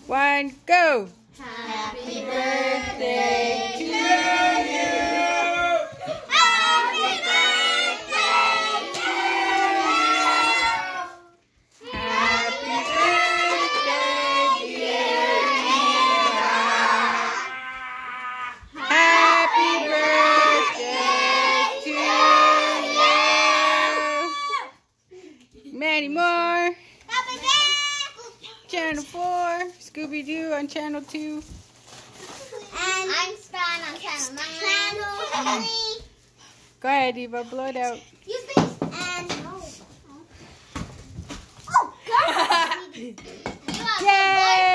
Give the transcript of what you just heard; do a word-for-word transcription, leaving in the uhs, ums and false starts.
one, go! Happy birthday to you. Happy birthday to you. Happy birthday, dear Eva. Happy birthday to you. Many more. Channel four, Scooby-Doo on Channel two. And I'm Span on Channel nine. Channel three. Go ahead, Eva, blow it out. Use this. And oh, oh God! Yay!